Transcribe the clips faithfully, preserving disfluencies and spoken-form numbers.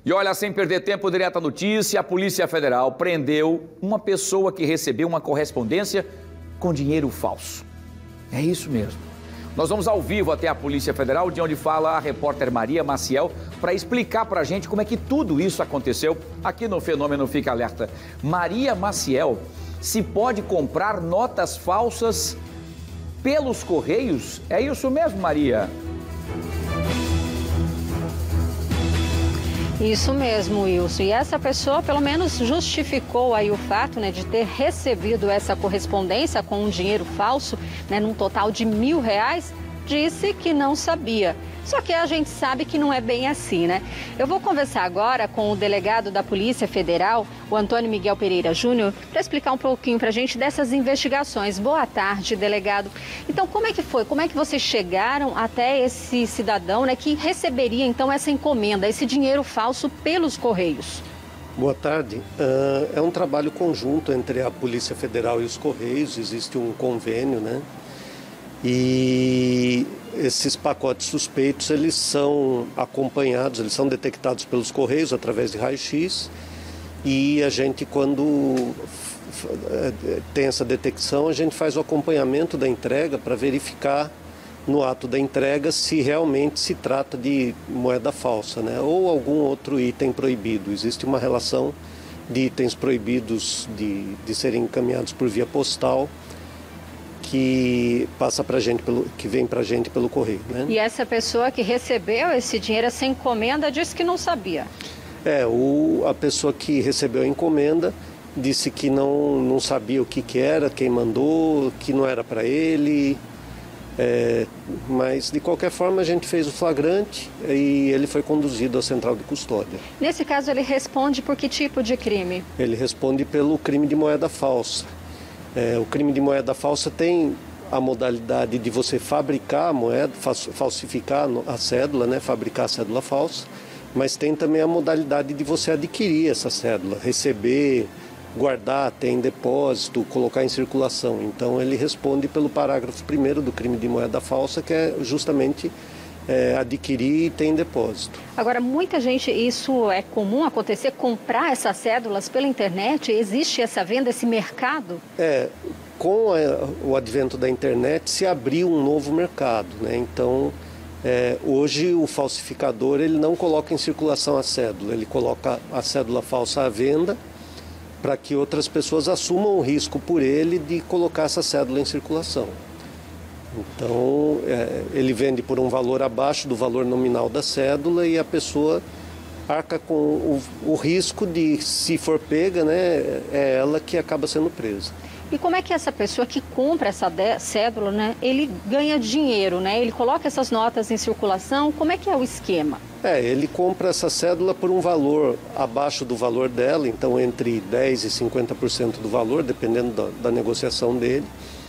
E olha, sem perder tempo, direto à notícia, a Polícia Federal prendeu uma pessoa que recebeu uma correspondência com dinheiro falso. É isso mesmo. Nós vamos ao vivo até a Polícia Federal, de onde fala a repórter Maria Maciel, para explicar para a gente como é que tudo isso aconteceu aqui no Fenômeno Fica Alerta. Maria Maciel, se pode comprar notas falsas pelos Correios? É isso mesmo, Maria? Isso mesmo, Wilson. E essa pessoa, pelo menos, justificou aí o fato, né, de ter recebido essa correspondência com um dinheiro falso, né, num total de mil reais, disse que não sabia. Só que a gente sabe que não é bem assim, né? Eu vou conversar agora com o delegado da Polícia Federal, o Antônio Miguel Pereira Júnior, para explicar um pouquinho para a gente dessas investigações. Boa tarde, delegado. Então, como é que foi? Como é que vocês chegaram até esse cidadão, né, que receberia, então, essa encomenda, esse dinheiro falso pelos Correios? Boa tarde. Uh, é um trabalho conjunto entre a Polícia Federal e os Correios. Existe um convênio, né? E esses pacotes suspeitos, eles são acompanhados, eles são detectados pelos Correios através de raio-x, e a gente, quando tem essa detecção, a gente faz o acompanhamento da entrega para verificar no ato da entrega se realmente se trata de moeda falsa, né? Ou algum outro item proibido. Existe uma relação de itens proibidos de, de serem encaminhados por via postal, que passa pra gente pelo, que vem para a gente pelo correio, né? E essa pessoa que recebeu esse dinheiro, essa encomenda, disse que não sabia. É, o, a pessoa que recebeu a encomenda disse que não, não sabia o que, que era, quem mandou, que não era para ele, é, mas de qualquer forma a gente fez o flagrante e ele foi conduzido à central de custódia. Nesse caso ele responde por que tipo de crime? Ele responde pelo crime de moeda falsa. É, o crime de moeda falsa tem a modalidade de você fabricar a moeda, falsificar a cédula, né, fabricar a cédula falsa, mas tem também a modalidade de você adquirir essa cédula, receber, guardar, ter em depósito, colocar em circulação. Então ele responde pelo parágrafo primeiro do crime de moeda falsa, que é justamente é, adquirir e ter em depósito. Agora, muita gente, isso é comum acontecer, comprar essas cédulas pela internet? Existe essa venda, esse mercado? É, com a, o advento da internet se abriu um novo mercado, né? Então, é, hoje o falsificador ele não coloca em circulação a cédula, ele coloca a cédula falsa à venda para que outras pessoas assumam o risco por ele de colocar essa cédula em circulação. Então, é, ele vende por um valor abaixo do valor nominal da cédula e a pessoa arca com o, o risco de, se for pega, né, é ela que acaba sendo presa. E como é que essa pessoa que compra essa cédula, né, ele ganha dinheiro, né? Ele coloca essas notas em circulação, como é que é o esquema? É, ele compra essa cédula por um valor abaixo do valor dela, então entre dez por cento e cinquenta por cento do valor, dependendo da, da negociação dele.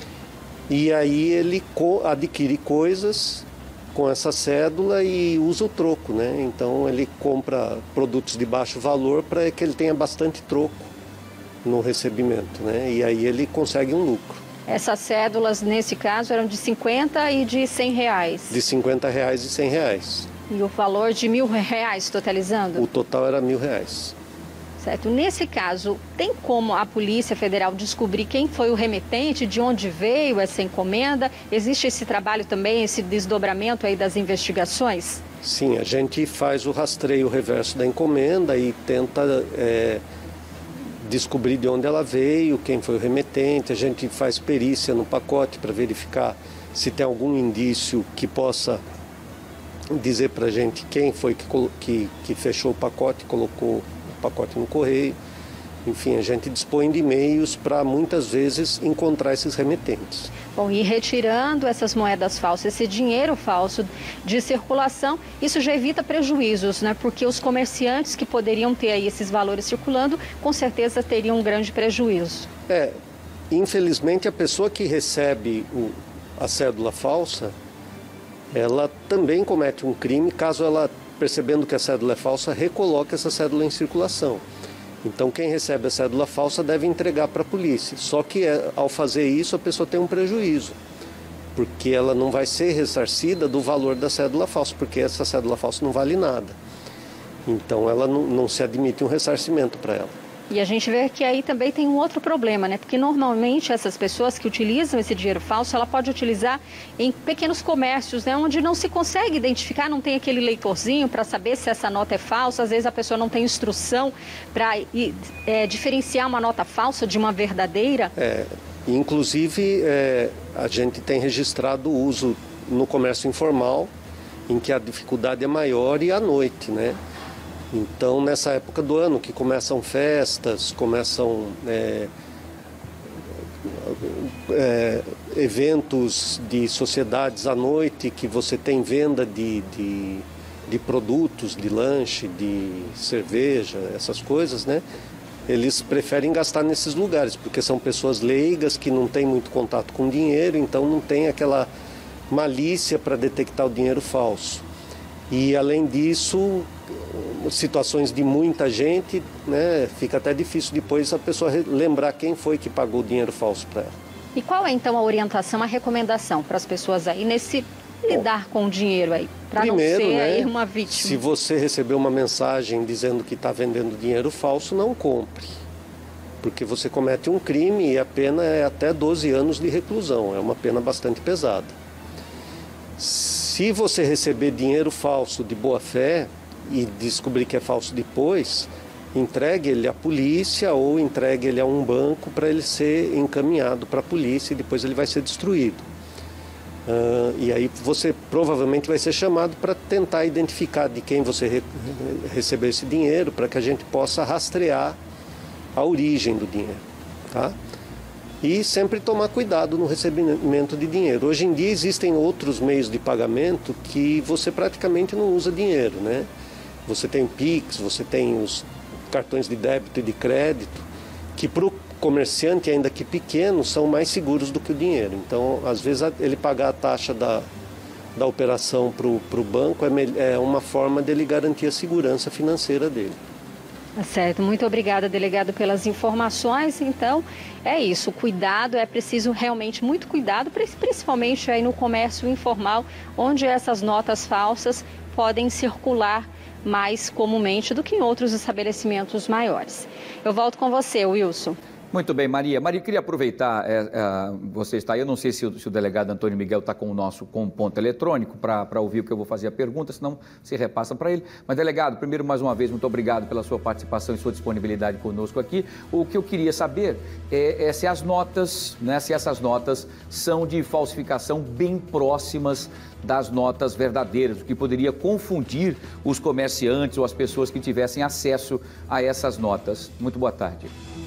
E aí ele adquire coisas com essa cédula e usa o troco, né? Então ele compra produtos de baixo valor para que ele tenha bastante troco no recebimento, né? E aí ele consegue um lucro. Essas cédulas, nesse caso, eram de cinquenta e de cem reais? De cinquenta reais e cem reais. E o valor de mil reais, totalizando? O total era mil reais. Certo. Nesse caso, tem como a Polícia Federal descobrir quem foi o remetente, de onde veio essa encomenda? Existe esse trabalho também, esse desdobramento aí das investigações? Sim, a gente faz o rastreio reverso da encomenda e tenta é, descobrir de onde ela veio, quem foi o remetente. A gente faz perícia no pacote para verificar se tem algum indício que possa dizer para a gente quem foi que, que, que fechou o pacote, colocou pacote no correio. Enfim, a gente dispõe de meios para muitas vezes encontrar esses remetentes. Bom, e retirando essas moedas falsas, esse dinheiro falso de circulação, isso já evita prejuízos, né? Porque os comerciantes que poderiam ter aí esses valores circulando, com certeza teriam um grande prejuízo. É, infelizmente a pessoa que recebe o, a cédula falsa, ela também comete um crime caso ela, percebendo que a cédula é falsa, recoloque essa cédula em circulação. Então quem recebe a cédula falsa deve entregar para a polícia. Só que ao fazer isso a pessoa tem um prejuízo, porque ela não vai ser ressarcida do valor da cédula falsa, porque essa cédula falsa não vale nada. Então ela não, não se admite um ressarcimento para ela. E a gente vê que aí também tem um outro problema, né? Porque normalmente essas pessoas que utilizam esse dinheiro falso, ela pode utilizar em pequenos comércios, né? Onde não se consegue identificar, não tem aquele leitorzinho para saber se essa nota é falsa. Às vezes a pessoa não tem instrução para é, diferenciar uma nota falsa de uma verdadeira. É, inclusive, é, a gente tem registrado o uso no comércio informal, em que a dificuldade é maior e à noite, né? Então, nessa época do ano que começam festas, começam é, é, eventos de sociedades à noite, que você tem venda de, de, de produtos, de lanche, de cerveja, essas coisas, né? Eles preferem gastar nesses lugares, porque são pessoas leigas que não têm muito contato com dinheiro, então não tem aquela malícia para detectar o dinheiro falso. E, além disso, situações de muita gente, né, fica até difícil depois a pessoa lembrar quem foi que pagou o dinheiro falso para ela. E qual é, então, a orientação, a recomendação para as pessoas aí nesse lidar Bom, com o dinheiro aí, para não ser né, aí uma vítima? Se você recebeu uma mensagem dizendo que está vendendo dinheiro falso, não compre. Porque você comete um crime e a pena é até doze anos de reclusão, é uma pena bastante pesada. Se você receber dinheiro falso de boa fé e descobrir que é falso depois, entregue ele à polícia ou entregue ele a um banco para ele ser encaminhado para a polícia e depois ele vai ser destruído. Uh, e aí você provavelmente vai ser chamado para tentar identificar de quem você re recebeu esse dinheiro, para que a gente possa rastrear a origem do dinheiro, tá? E sempre tomar cuidado no recebimento de dinheiro. Hoje em dia existem outros meios de pagamento que você praticamente não usa dinheiro, né? Você tem o Pix, você tem os cartões de débito e de crédito, que para o comerciante, ainda que pequeno, são mais seguros do que o dinheiro. Então, às vezes, ele pagar a taxa da, da operação para o banco é, é uma forma dele garantir a segurança financeira dele. Certo, muito obrigada, delegado, pelas informações. Então, é isso, cuidado, é preciso realmente muito cuidado, principalmente aí no comércio informal, onde essas notas falsas podem circular mais comumente do que em outros estabelecimentos maiores. Eu volto com você, Wilson. Muito bem, Maria. Maria, eu queria aproveitar, é, é, você está aí, eu não sei se o, se o delegado Antônio Miguel está com o nosso com o ponto eletrônico para ouvir o que eu vou fazer a pergunta, senão se repassa para ele. Mas, delegado, primeiro, mais uma vez, muito obrigado pela sua participação e sua disponibilidade conosco aqui. O que eu queria saber é, é se as notas, né, se essas notas são de falsificação bem próximas das notas verdadeiras, o que poderia confundir os comerciantes ou as pessoas que tivessem acesso a essas notas. Muito boa tarde.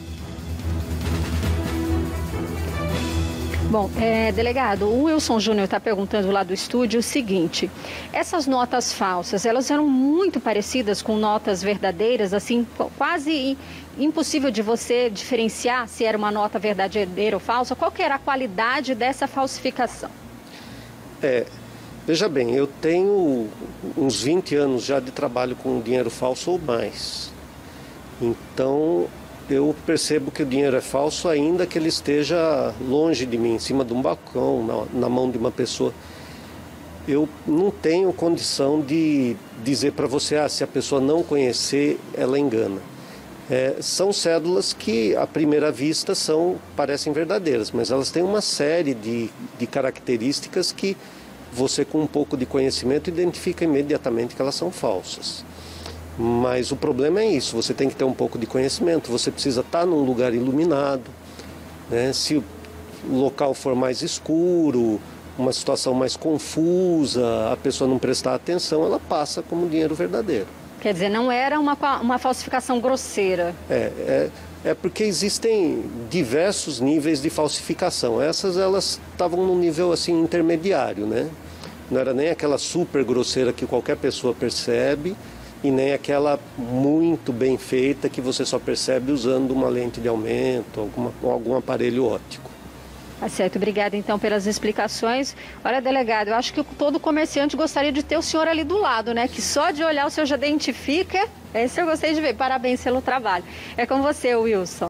Bom, é, delegado, o Wilson Júnior está perguntando lá do estúdio o seguinte: essas notas falsas, elas eram muito parecidas com notas verdadeiras, assim, quase impossível de você diferenciar se era uma nota verdadeira ou falsa? Qual que era a qualidade dessa falsificação? É, veja bem, eu tenho uns vinte anos já de trabalho com dinheiro falso ou mais. Então, eu percebo que o dinheiro é falso ainda que ele esteja longe de mim, em cima de um balcão, na, na mão de uma pessoa. Eu não tenho condição de dizer para você, ah, se a pessoa não conhecer, ela engana. É, são cédulas que, à primeira vista, são, parecem verdadeiras, mas elas têm uma série de, de características que você, com um pouco de conhecimento, identifica imediatamente que elas são falsas. Mas o problema é isso, você tem que ter um pouco de conhecimento, você precisa estar num lugar iluminado, né? Se o local for mais escuro, uma situação mais confusa, a pessoa não prestar atenção, ela passa como dinheiro verdadeiro. Quer dizer, não era uma, uma falsificação grosseira. É, é, é porque existem diversos níveis de falsificação. Essas, elas estavam num nível assim intermediário, né? Não era nem aquela super grosseira que qualquer pessoa percebe, e nem aquela muito bem feita que você só percebe usando uma lente de aumento, alguma, algum aparelho óptico. Tá certo, obrigada então pelas explicações. Olha, delegado, eu acho que todo comerciante gostaria de ter o senhor ali do lado, né? Que só de olhar o senhor já identifica. Esse eu gostei de ver, parabéns pelo trabalho. É com você, Wilson.